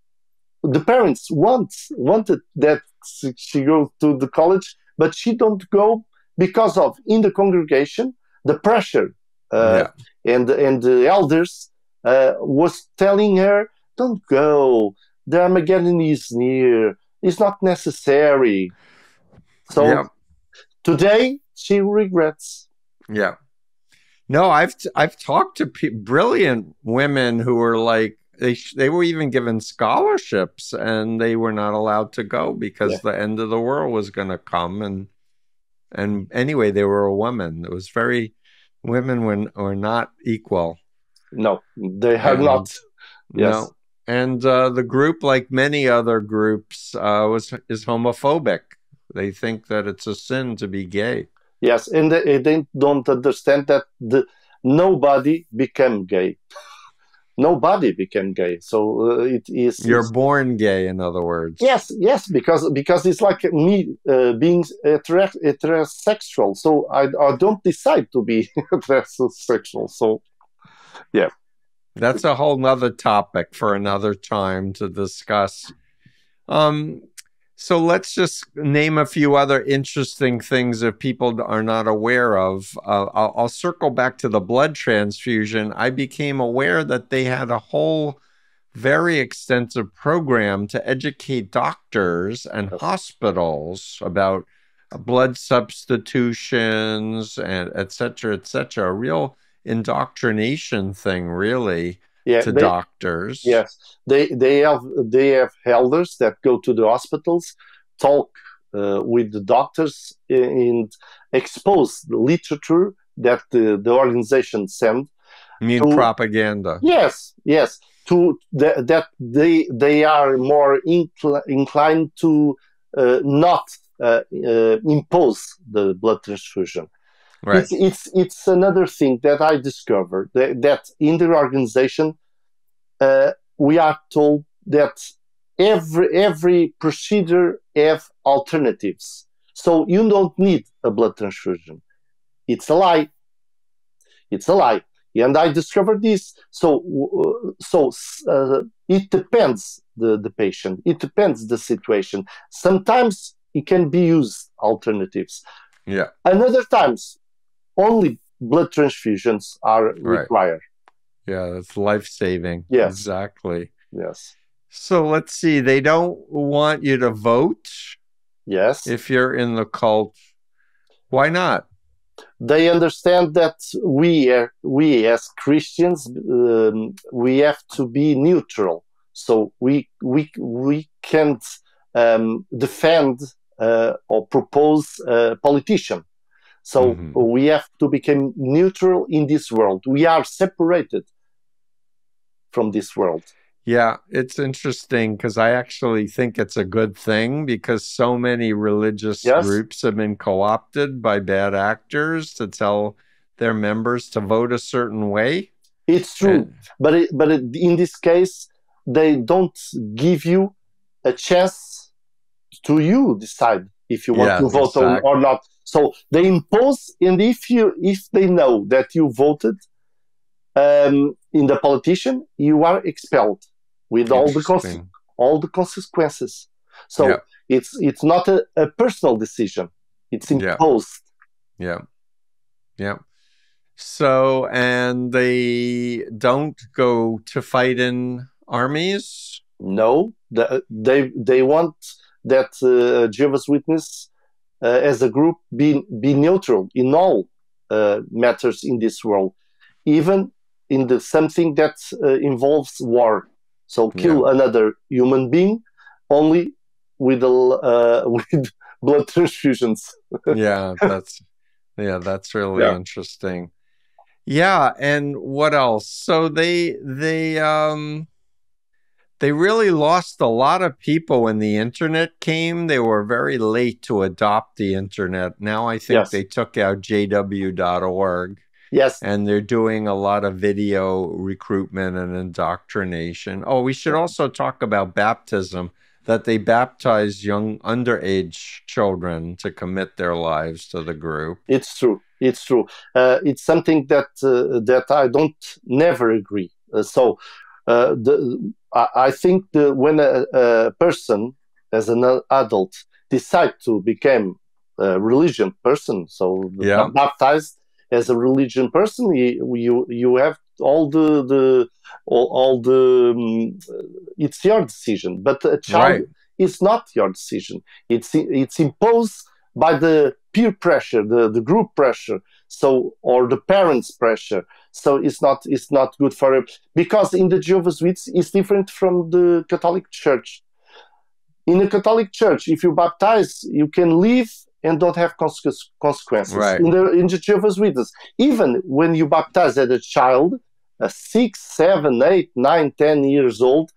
the parents want wanted that she go to the college, but she don't go because of in the congregation the pressure, uh, yeah. and and the elders uh, was telling her, "Don't go. The Armageddon is near. It's not necessary." So. Yeah. Today, she regrets. Yeah. No, I've t- I've talked to p- brilliant women who were like, they sh- they were even given scholarships, and they were not allowed to go because yeah. the end of the world was going to come. And and anyway, they were a woman. It was very, women were, were not equal. No, they are and, not. Yes. No. And uh, the group, like many other groups, uh, was is homophobic. They think that it's a sin to be gay. Yes, and they, they don't understand that the, nobody became gay. Nobody became gay. So uh, it is. You're born gay, in other words. Yes, yes, because because it's like me uh, being heter- heterosexual. So I, I don't decide to be heterosexual. So, yeah. That's a whole nother topic for another time to discuss. Um, so let's just name a few other interesting things that people are not aware of. Uh, I'll, I'll circle back to the blood transfusion. I became aware that they had a whole very extensive program to educate doctors and hospitals about blood substitutions and et cetera, et cetera. A real indoctrination thing, really, yeah, to they, doctors. Yes, they they have they have elders that go to the hospitals, talk uh, with the doctors, and expose the literature that the, the organization send. You mean to, propaganda? Yes, yes. To the, that they they are more incl- inclined to uh, not uh, uh, impose the blood transfusion. Right. It's it's it's another thing that I discovered that, that in the organization uh, we are told that every every procedure have alternatives, so you don't need a blood transfusion. It's a lie. It's a lie. And I discovered this. So, uh, so uh, it depends the, the patient. It depends the situation. Sometimes it can be used alternatives. Yeah. And other times, only blood transfusions are required. Right. Yeah, that's life-saving. Yes. Exactly. Yes. So let's see. They don't want you to vote. Yes. If you're in the cult. Why not? They understand that we are, we as Christians um, we have to be neutral, so we we we can't um, defend uh, or propose a politician. So mm-hmm. we have to become neutral in this world. We are separated from this world. Yeah, it's interesting because I actually think it's a good thing because so many religious yes. groups have been co-opted by bad actors to tell their members to vote a certain way. It's true, and, but it, but it, in this case, they don't give you a chance to you decide if you want yeah, to vote exactly. or, or not. So they impose, and if you if they know that you voted um, in the politician, you are expelled with all the con- all the consequences. So yeah. it's it's not a, a personal decision; it's imposed. Yeah. yeah, yeah. So and they don't go to fight in armies. No, the, they they want that uh, Jehovah's Witness uh, as a group be be neutral in all uh, matters in this world, even in the something that uh, involves war. So kill yeah. another human being only with uh, with blood transfusions. yeah, that's yeah, that's really yeah. interesting. Yeah, and what else? So they they um they really lost a lot of people when the internet came. They were very late to adopt the internet. Now I think yes. they took out J W dot org. Yes. And they're doing a lot of video recruitment and indoctrination. Oh, we should also talk about baptism, that they baptize young underage children to commit their lives to the group. It's true. It's true. Uh, it's something that uh, that I don't never agree. Uh, so uh, the, I, I think the, when a, a person, as an adult, decide to become a religion person, so yeah. baptized, as a religion person, you you, you have all the the all, all the um, it's your decision. But a child right. is not your decision. It's it's imposed by the peer pressure, the, the group pressure, so or the parents' pressure. So it's not it's not good for it because in the Jehovah's Witness it's different from the Catholic Church. In the Catholic Church, if you baptize, you can leave and don't have consequences. Right. In the in the Jehovah's Witness, even when you baptize as a child, a six, seven, eight, nine, ten years old,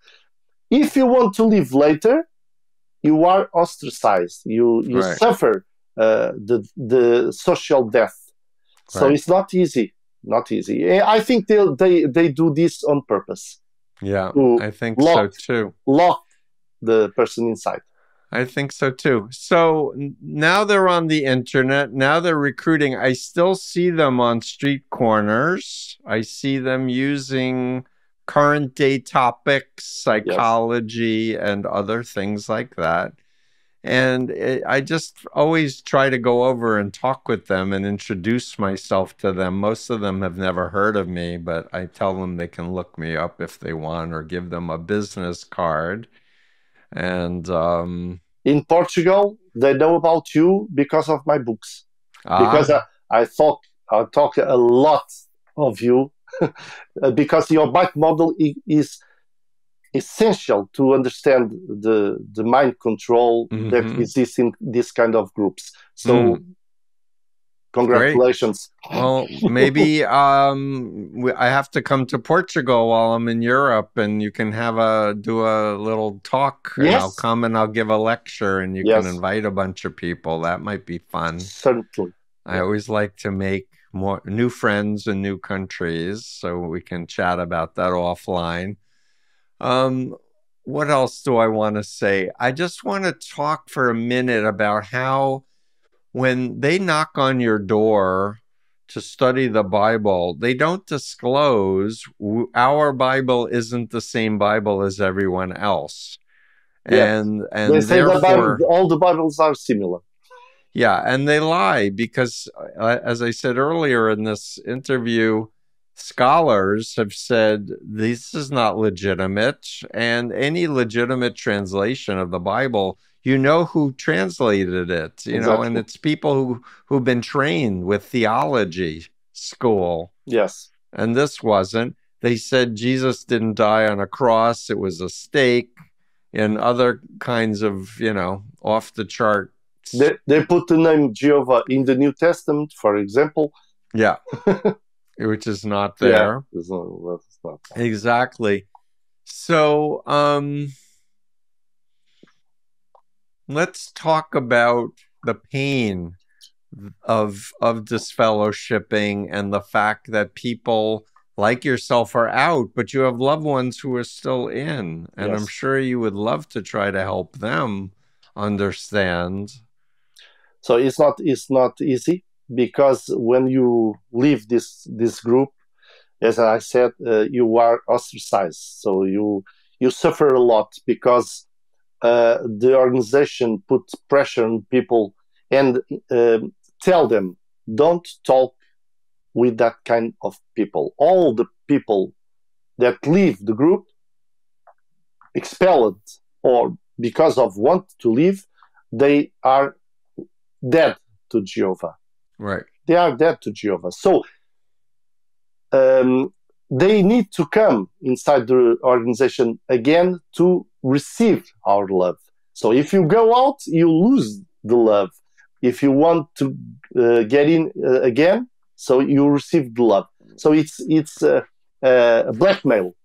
if you want to live later, you are ostracized. You you right. suffer uh, the the social death. So right. it's not easy. Not easy. I think they they they do this on purpose. Yeah, I think lock, so too. Lock the person inside. I think so too. So now they're on the internet. Now they're recruiting. I still see them on street corners. I see them using current day topics, Yes. psychology, and other things like that. And it, I just always try to go over and talk with them and introduce myself to them. Most of them have never heard of me, but I tell them they can look me up if they want, or give them a business card. And um, in Portugal, they know about you because of my books. ah, Because I, I talk I talk a lot of you because your bike model is essential to understand the the mind control mm-hmm. that exists in this kind of groups. So mm. congratulations. Great. Well, maybe um, we, I have to come to Portugal while I'm in Europe, and you can have a do a little talk. And yes. I'll come and I'll give a lecture, and you yes. can invite a bunch of people. That might be fun. Certainly. I always like to make more new friends in new countries, so we can chat about that offline. Um, what else do I want to say? I just want to talk for a minute about how when they knock on your door to study the Bible, they don't disclose our Bible isn't the same Bible as everyone else. Yes. And, and they say therefore, the Bible, all the Bibles are similar. Yeah, and they lie because, uh, as I said earlier in this interview, scholars have said this is not legitimate, and any legitimate translation of the Bible, you know who translated it, you exactly. know, and it's people who, who've been trained with theology school. Yes. And this wasn't. They said Jesus didn't die on a cross, it was a stake, and other kinds of, you know, off the chart. They, they put the name Jehovah in the New Testament, for example. Yeah. Which is not there. Yeah, it's not, it's not. Exactly. So um, let's talk about the pain of of disfellowshipping and the fact that people like yourself are out, but you have loved ones who are still in. And yes. I'm sure you would love to try to help them understand. So it's not it's not easy, because when you leave this this group, as I said, uh, you are ostracized. So you you suffer a lot because uh, the organization puts pressure on people and uh, tell them, don't talk with that kind of people. All the people that leave the group, expelled or because of want to leave, they are dead to Jehovah. Right. They are dead to Jehovah. So um, they need to come inside the organization again to receive our love. So if you go out, you lose the love. If you want to uh, get in uh, again, so you receive the love. So it's it's uh, uh, blackmail.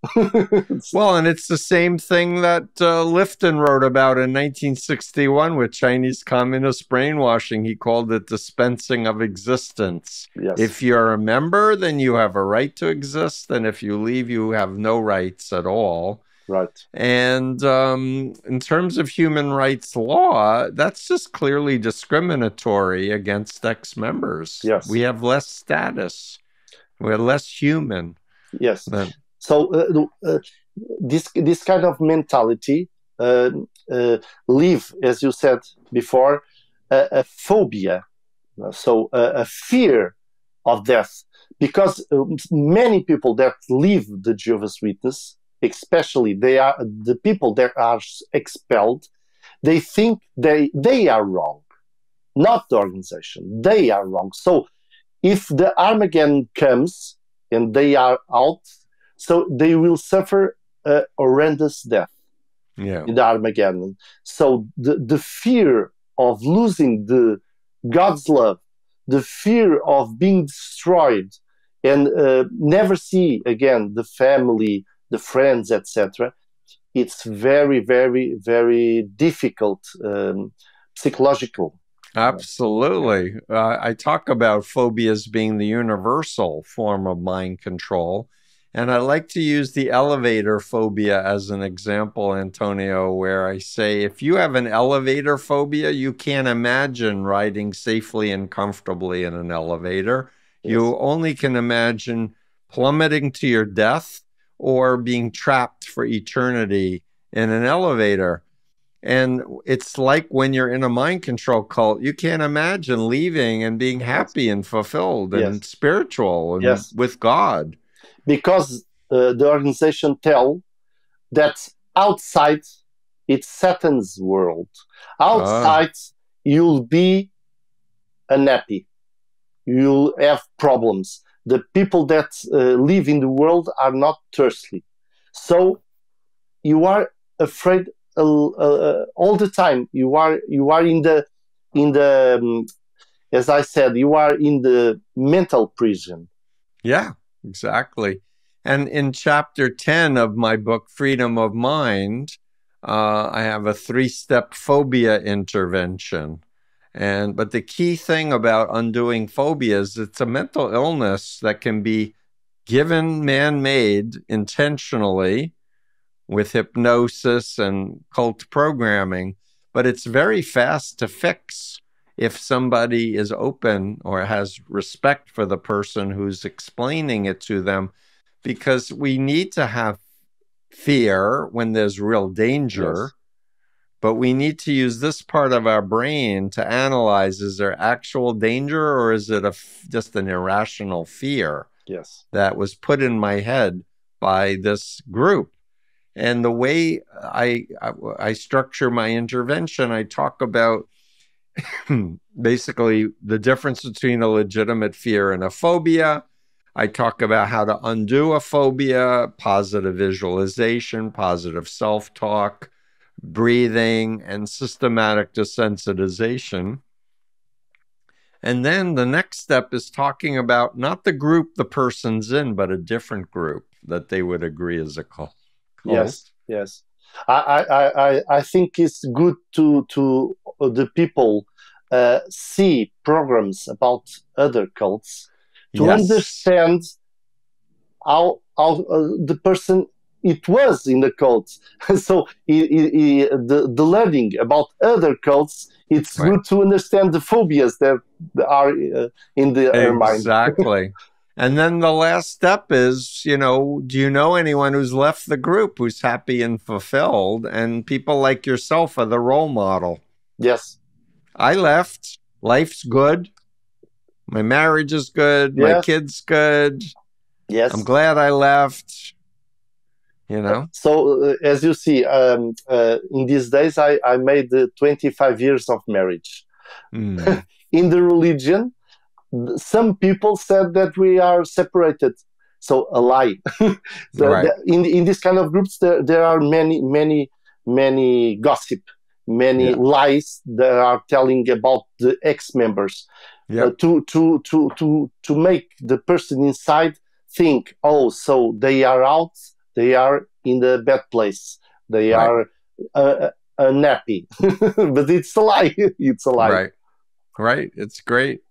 Well, and it's the same thing that uh, Lifton wrote about in nineteen sixty-one with Chinese communist brainwashing. He called it dispensing of existence. Yes. If you're a member, then you have a right to exist. And if you leave, you have no rights at all. Right. And um, in terms of human rights law, that's just clearly discriminatory against ex-members. Yes. We have less status. We're less human. Yes. Than... So uh, uh, this this kind of mentality uh, uh, leave, as you said before, a, a phobia. So uh, a fear of death, because uh, many people that leave the Jehovah's Witness, especially they are the people that are expelled, they think they they are wrong, not the organization. They are wrong. So if the Armageddon comes and they are out, so they will suffer a horrendous death. Yeah. In the Armageddon. So the, the fear of losing the God's love, the fear of being destroyed and uh, never see again the family, the friends, et cetera. It's very, very, very difficult, um, psychological. Absolutely. Uh, I talk about phobias being the universal form of mind control. And I like to use the elevator phobia as an example, Antonio, where I say, if you have an elevator phobia, you can't imagine riding safely and comfortably in an elevator. Yes. You only can imagine plummeting to your death or being trapped for eternity in an elevator. And it's like when you're in a mind control cult, you can't imagine leaving and being happy and fulfilled and Yes. spiritual and Yes. with God. Because uh, the organization tell that outside it's Satan's world. Outside uh. you'll be unhappy. You'll have problems. The people that uh, live in the world are not thirsty. So you are afraid uh, uh, all the time. You are you are in the in the um, as I said, you are in the mental prison. Yeah, exactly. And in chapter ten of my book, Freedom of Mind, uh, I have a three-step phobia intervention. And but the key thing about undoing phobias, it's a mental illness that can be given man-made intentionally with hypnosis and cult programming, but it's very fast to fix if somebody is open or has respect for the person who's explaining it to them, because we need to have fear when there's real danger. Yes. But we need to use this part of our brain to analyze, is there actual danger or is it a, just an irrational fear yes. that was put in my head by this group? And the way I, I, I structure my intervention, I talk about basically the difference between a legitimate fear and a phobia. I talk about how to undo a phobia, positive visualization, positive self-talk, breathing, and systematic desensitization. And then the next step is talking about not the group the person's in, but a different group that they would agree is a cult. Yes, yes. I, I, I, I think it's good to to the people uh, see programs about other cults to yes. understand how how uh, the person it was in the cult. So he, he, he, the the learning about other cults, it's right. good to understand the phobias that are uh, in the exactly. mind. Exactly. And then the last step is, you know, do you know anyone who's left the group who's happy and fulfilled? And people like yourself are the role model. Yes. I left. Life's good. My marriage is good. Yes. My kid's good. Yes. I'm glad I left. You know? So, uh, as you see, um, uh, in these days, I, I made uh, twenty-five years of marriage. Mm. In the religion, some people said that we are separated. So a lie. So right. the, in in this kind of groups, there, there are many, many, many gossip, many yeah. lies that are telling about the ex-members yep. uh, to to to to to make the person inside think, oh, so they are out, they are in the bad place, they right. are uh, unhappy. But it's a lie. It's a lie. Right. Right. It's great.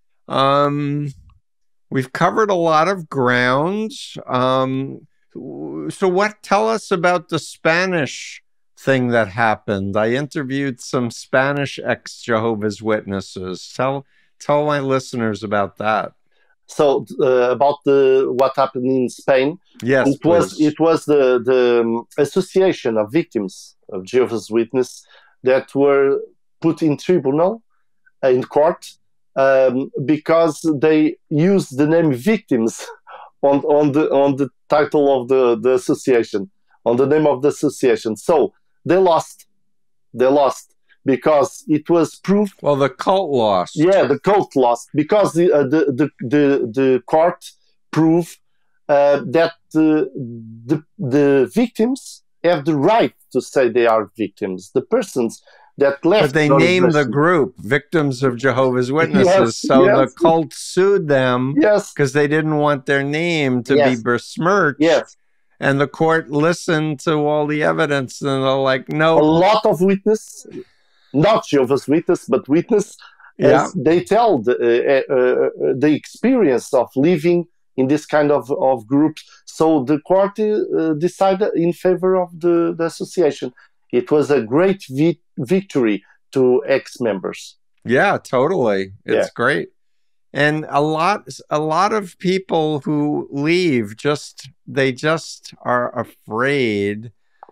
Um, we've covered a lot of ground. Um, so what, tell us about the Spanish thing that happened. I interviewed some Spanish ex-Jehovah's Witnesses. Tell, tell my listeners about that. So uh, about the what happened in Spain. Yes, it please. was it was the the um, association of victims of Jehovah's Witness that were put in tribunal uh, in court. Um, because they use the name victims on, on the on the title of the, the association, on the name of the association. So they lost. They lost because it was proved. Well, the cult lost. Yeah, the cult lost because the uh, the, the the the court proved uh, that the, the the victims have the right to say they are victims. The persons that left. But they named the group Victims of Jehovah's Witnesses. Yes, so yes. the cult sued them yes. because they didn't want their name to yes. be besmirched. Yes. And the court listened to all the evidence and they're like, no. A lot of witness, not Jehovah's Witness, but witness, yeah. as they tell the, uh, uh, the experience of living in this kind of, of groups. So the court uh, decided in favor of the, the association. It was a great vi- victory to ex-members. Yeah, totally. It's yeah. great. And a lot, a lot of people who leave just, they just are afraid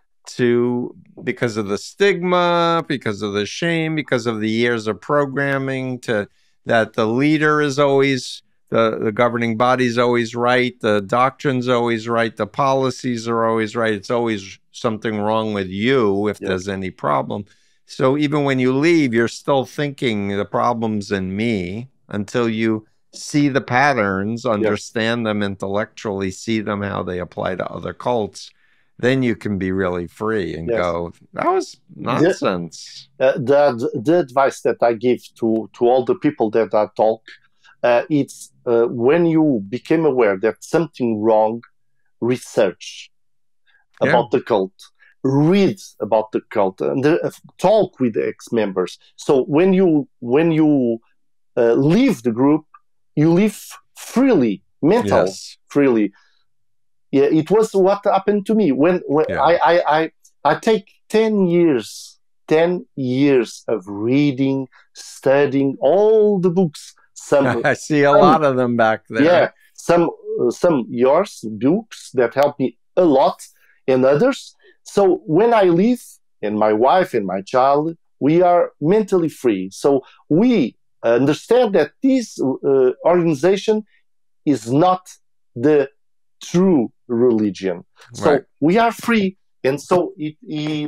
to, because of the stigma, because of the shame, because of the years of programming, to that the leader is always, the, the governing body is always right, the doctrine's always right, the policies are always right. It's always something wrong with you if Yeah. there's any problem. So even when you leave, you're still thinking the problem's in me until you see the patterns, understand them intellectually, see them how they apply to other cults. Then you can be really free and Yes. go, that was nonsense. The, uh, the, the advice that I give to, to all the people that I talk, uh, it's uh, when you became aware that something wrong, research Yeah. about the cult, read about the cult, and uh, talk with the ex-members. So when you when you uh, leave the group, you live freely, mental Yes. freely. Yeah, it was what happened to me when when Yeah. I, I I I take ten years, ten years of reading, studying all the books. Some I see a some, lot of them back there. yeah, some uh, some yours books that help me a lot, and others. So when I leave, and my wife and my child, we are mentally free. So we understand that this uh, organization is not the true religion. So Right. we are free, and so it, it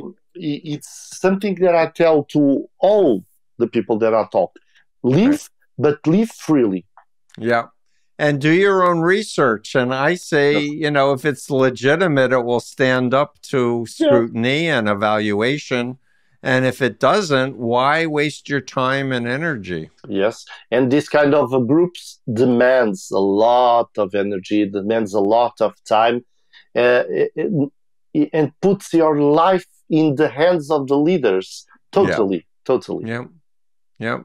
it's something that I tell to all the people that I talk: live, Right. but live freely. Yeah. And do your own research. And I say, Yes. you know, if it's legitimate, it will stand up to Yeah. scrutiny and evaluation. And if it doesn't, why waste your time and energy? Yes, and this kind of uh, groups demands a lot of energy, demands a lot of time, uh, it, it, and puts your life in the hands of the leaders. Totally, yeah. totally. Yeah, yeah.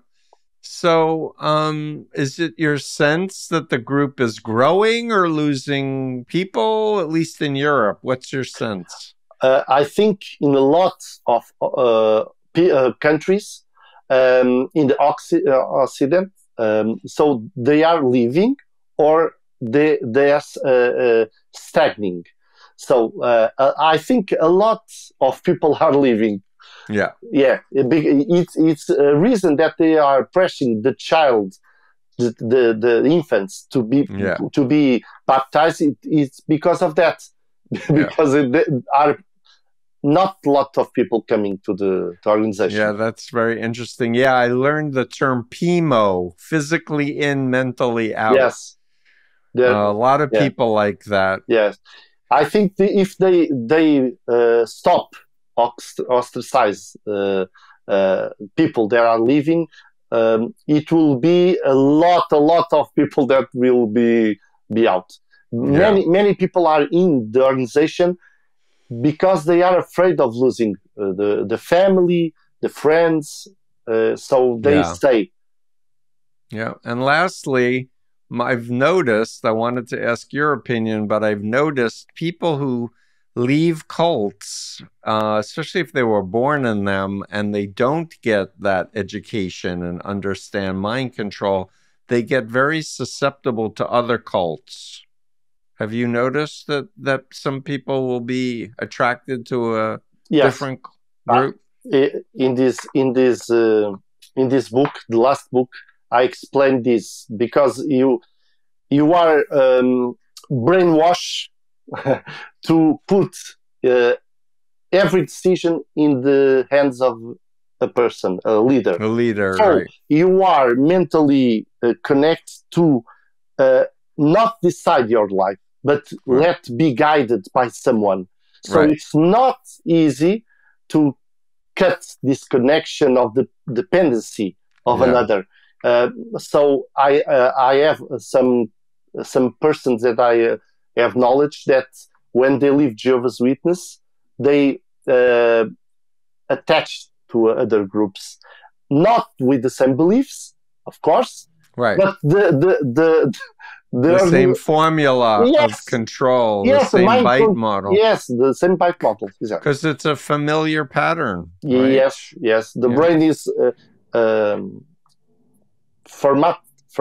So, um, is it your sense that the group is growing or losing people, at least in Europe? What's your sense? Uh, I think in a lot of uh, p- uh, countries um, in the Occ- uh, Occident, um, so they are leaving or they they are uh, uh, stagnating. So uh, I think a lot of people are leaving. Yeah, yeah. It's it's a reason that they are pressing the child, the the, the infants to be yeah. to be baptized. It, it's because of that, because yeah. it are not a lot of people coming to the to organization. Yeah, that's very interesting. Yeah, I learned the term P M O, physically in, mentally out. Yes. Uh, a lot of yeah. people like that. Yes. I think the, if they they uh, stop ostracize uh, uh, people that are leaving, um, it will be a lot, a lot of people that will be be out. Yeah. Many many people are in the organization because they are afraid of losing uh, the the family, the friends, uh, so they Yeah. stay. Yeah, and lastly, I've noticed, I wanted to ask your opinion, but I've noticed people who leave cults, uh, especially if they were born in them and they don't get that education and understand mind control, they get very susceptible to other cults. Have you noticed that, that some people will be attracted to a yes. different group? Uh, in this, in this, uh, in this book, the last book, I explained this because you you are um, brainwashed to put uh, every decision in the hands of a person, a leader. A leader, so right. You are mentally uh, connected to uh, not decide your life, but right. let be guided by someone. So right. it's not easy to cut this connection of the dependency of yeah. another. Uh, so I uh, I have some some persons that I uh, have knowledge that when they leave Jehovah's Witness, they uh, attach to other groups, not with the same beliefs, of course, right? But the the the the, the same formula yes, of control, yes, the same the bite con- model. Yes, the same bite model. Exactly. Because it's a familiar pattern. Right? Yes, yes. The yeah. brain is uh, um, format format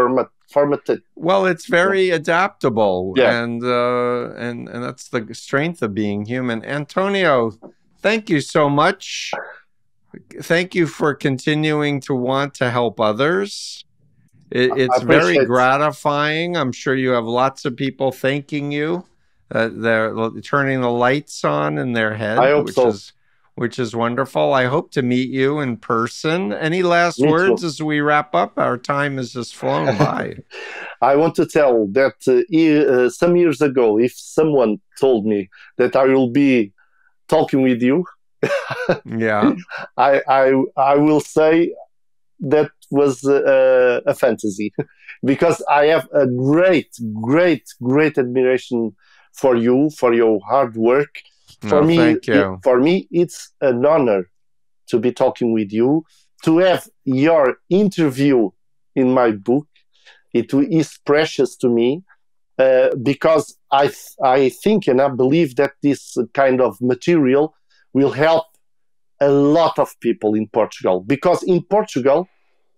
formatted. Well, it's very adaptable, Yeah. and uh, and and that's the strength of being human. Antonio, thank you so much. Thank you for continuing to want to help others. It, it's very gratifying. I'm sure you have lots of people thanking you. Uh, they're turning the lights on in their head, I hope which so. is which is wonderful. I hope to meet you in person. Any last Me words too. as we wrap up? Our time has just flown by. I want to tell that uh, uh, some years ago, if someone told me that I will be talking with you, yeah, I, I I will say that was uh, a fantasy, because I have a great, great, great admiration for you, for your hard work. For no, me, thank you. it, for me, it's an honor to be talking with you, to have your interview in my book. It is precious to me uh, because I th- I think and I believe that this kind of material will help a lot of people in Portugal, because in Portugal,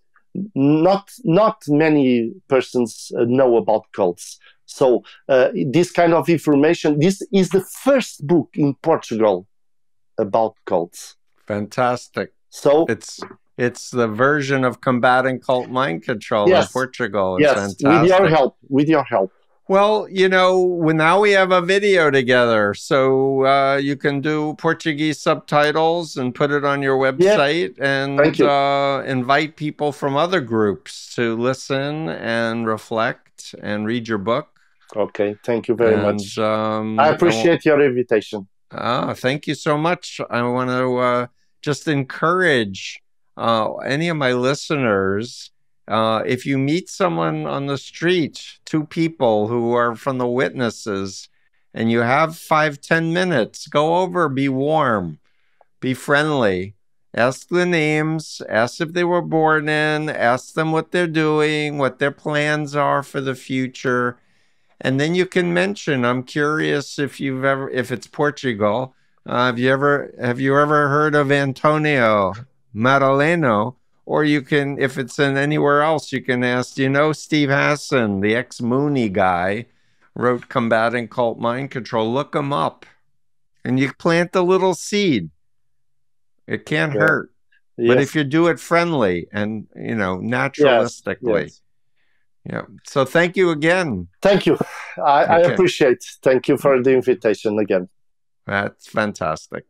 not not many persons uh, know about cults. So uh, this kind of information, this is the first book in Portugal about cults. Fantastic. So it's it's the version of combating cult mind control yes, in Portugal. It's yes, fantastic. with your help, with your help. Well, you know, well, now we have a video together, so uh, you can do Portuguese subtitles and put it on your website, yeah. and you. Uh, invite people from other groups to listen and reflect and read your book. Okay, thank you very and, much. Um, I appreciate your invitation. Ah, thank you so much. I want to uh, just encourage uh, any of my listeners. Uh, if you meet someone on the street, two people who are from the witnesses, and you have five, ten minutes, go over, be warm, be friendly, ask the names, ask if they were born in, ask them what they're doing, what their plans are for the future. And then you can mention, I'm curious if you've ever, if it's Portugal, uh, have you ever, have you ever heard of Antonio Madaleno? Or you can, if it's in anywhere else, you can ask, you know, Steve Hassan, the ex-Mooney guy, wrote Combating Cult Mind Control. Look him up. And you plant a little seed. It can't yeah. hurt. Yes. But if you do it friendly and, you know, naturalistically. Yes. Yes. Yeah. So thank you again. Thank you. I, okay. I appreciate. Thank you for the invitation again. That's fantastic.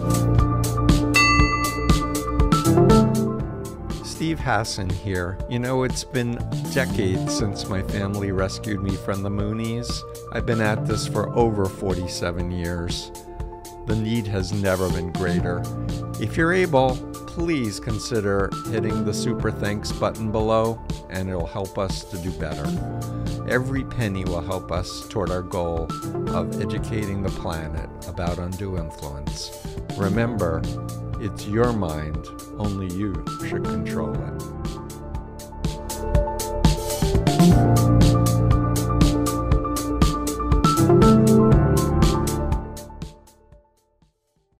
Steve Hassan here. You know, it's been decades since my family rescued me from the Moonies. I've been at this for over forty-seven years. The need has never been greater. If you're able, please consider hitting the super thanks button below, and it'll help us to do better. Every penny will help us toward our goal of educating the planet about undue influence. Remember, it's your mind, only you should control it.